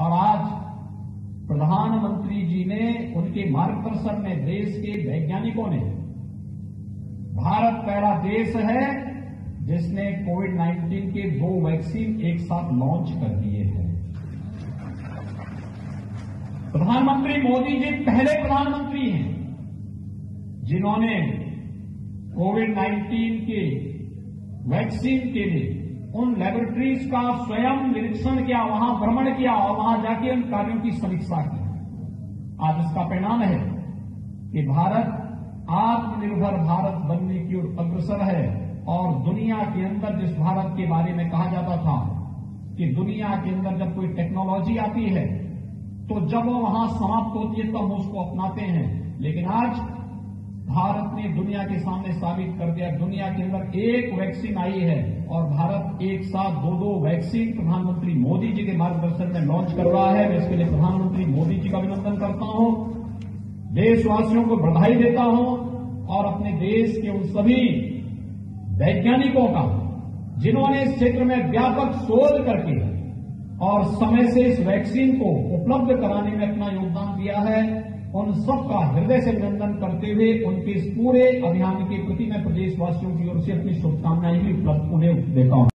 और आज प्रधानमंत्री जी ने उनके मार्गदर्शन में देश के वैज्ञानिकों ने भारत पहला देश है जिसने कोविड-19 के 2 वैक्सीन एक साथ लॉन्च कर दिए हैं। प्रधानमंत्री मोदी जी पहले प्रधानमंत्री हैं जिन्होंने कोविड-19 के वैक्सीन के लिए उन लेबोरेटरीज का स्वयं निरीक्षण किया, वहां भ्रमण किया और वहां जाके उन कार्यों की समीक्षा की। आज इसका परिणाम है कि भारत आत्मनिर्भर भारत बनने की ओर अग्रसर है और दुनिया के अंदर जिस भारत के बारे में कहा जाता था कि दुनिया के अंदर जब कोई टेक्नोलॉजी आती है तो जब वो वहां समाप्त होती है तब हम उसको अपनाते हैं, लेकिन आज भारत ने दुनिया के सामने साबित कर दिया। दुनिया के अंदर एक वैक्सीन आई है और भारत एक साथ 2 वैक्सीन प्रधानमंत्री मोदी जी के मार्गदर्शन में लॉन्च कर रहा है। मैं इसके लिए प्रधानमंत्री मोदी जी का अभिनंदन करता हूं, देशवासियों को बधाई देता हूं और अपने देश के उन सभी वैज्ञानिकों का जिन्होंने इस क्षेत्र में व्यापक शोध करके और समय से इस वैक्सीन को उपलब्ध कराने में अपना योगदान दिया है, उन सबका हृदय से अभिनंदन करते हुए उनके इस पूरे अभियान के प्रति मैं प्रदेशवासियों की ओर से अपनी शुभकामनाएं भी उपलब्ध उन्हें देता हूं।